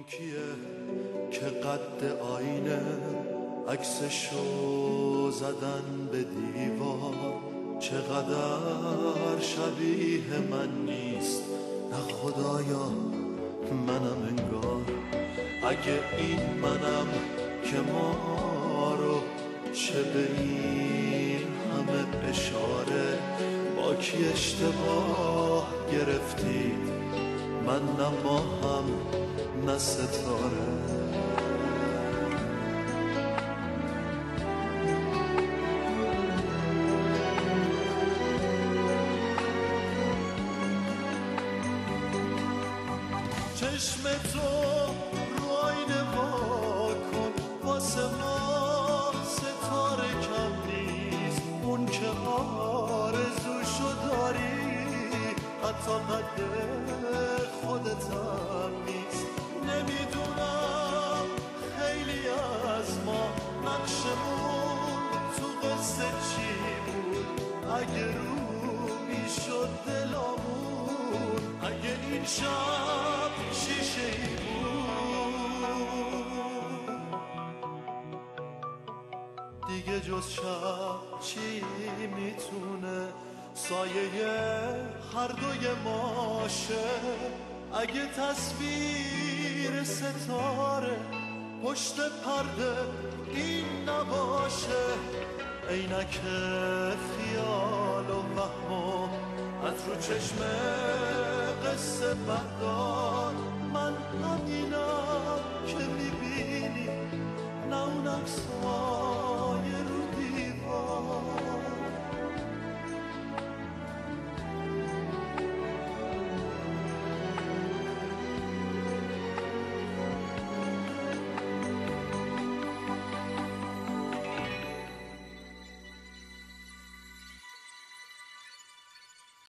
این کیه که قد آینه عکسشو زدن به دیوار؟ چقدر شبیه من نیست، نه خدایا منم انگار. اگه این منم که ما رو چه به این همه اشاره با کی اشتباه گرفتید؟ من نه ماهم نه ستاره. چشم تو رو آینه واکن، واسه ما ستاره کم نیست. اون که آرزوشو داری حتی قد خودتم نیست. نمیدونم خیلی از ما نقشمون تو قصه چی بود. اگه رو میشد دلامون، اگه این شب شیشه ای بود، دیگه جز شب چی میتونه سایه هر دوی ماشه؟ اگه تصویر ستاره پشت پرده این نباشه، عینک خیال و وهم از رو چشم قصه بردار.